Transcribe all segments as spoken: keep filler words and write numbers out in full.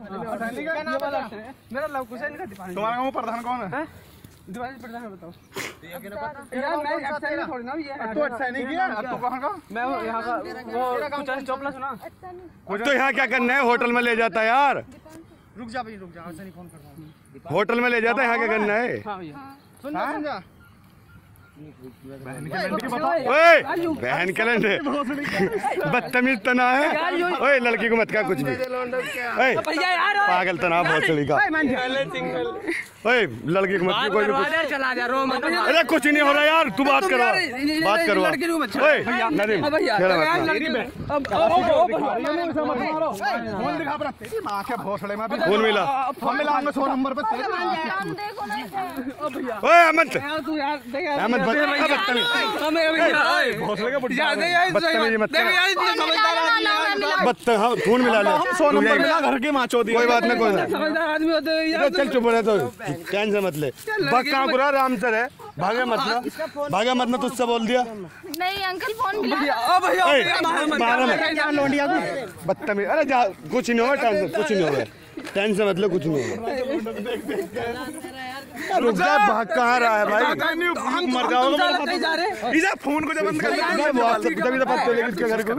मेरा लव कुछ नहीं करती। तुम्हारा गाँव प्रधान कौन है? दिवाली प्रधान है, बताओ यार। मैं अच्छा नहीं थोड़ी ना ये। तू अच्छा नहीं किया, तू कहाँ का? मैं यहाँ का वो कुछ चौपला सुना। तो यहाँ क्या करना है? होटल में ले जाता है यार। रुक जा भाई, रुक जा, अच्छा नहीं फोन कर रहा हूँ। होटल में ले जाता है, यहाँ क्या करना है? हाँ भैया सुन जा, सुन जा। ओए बहन कैलेंडर बदतमीज तना है। ओए लड़की को मत कहा कुछ भी। ओए पागल तना भोसड़ी का। ओए लड़की को मत कहा कोई भी कुछ। अरे कुछ नहीं हो रहा यार, तू बात करवा बात करवा। ओए नदीम खेला मत। फोन मिला सौ नंबर पे। ओए अहमद अहमद बदतमीज हाँ फोन मिला ले। सौ नंबर मिला घर के माचो दिया। कोई बात नहीं, कोई नहीं, चल चुप रहे। तो टेंशन मत ले। बक्का पूरा राम सर है, भागे मत ना, भागे मत ना। तुझसे बोल दिया नहीं अंकल फोन बदतमीज। अरे जा कुछ नहीं होगा, टेंशन कुछ नहीं होगा, टेंशन मत लो, कुछ नहीं होगा। रुक जा, भाग कहाँ रहा है भाई? मर जाओगे इधर। फोन को जब बंद कर तभी तो पता चलेगा इसके घर को।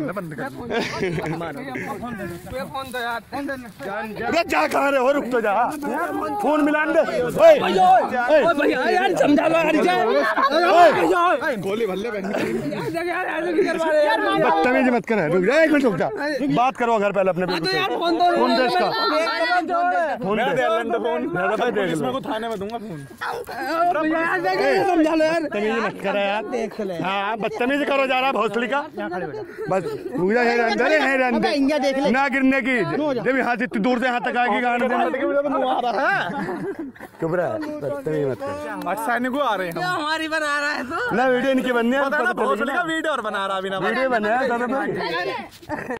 अरे जा कहाँ रहे हो? रुक तो जा, फोन मिला दे। गोली भल्ले बदतमीज मत कर। रुक जा एक मिनट, रुक जा, बात करो घर पहले अपने। फोन दे इसका, फोन दे इसमें थाने में दूंगा फोन। समझा लो यार, बदतमीज मत करो यार। हाँ बदतमीज करो जा रहा भोसड़ी का। बस पूजा है अंदर है अंदर ना गिरने की। जब यहाँ से दूर से यहाँ तक आएगी गाड़ी चुप रहा है, बदतमीज मत कर। अच्छा को आ रहे हैं हमारी बना रहा है तो ना वीडियो इनकी बननी है, भोसड़ी का वीडियो और बना रहा अभी ना वीडियो बनाया।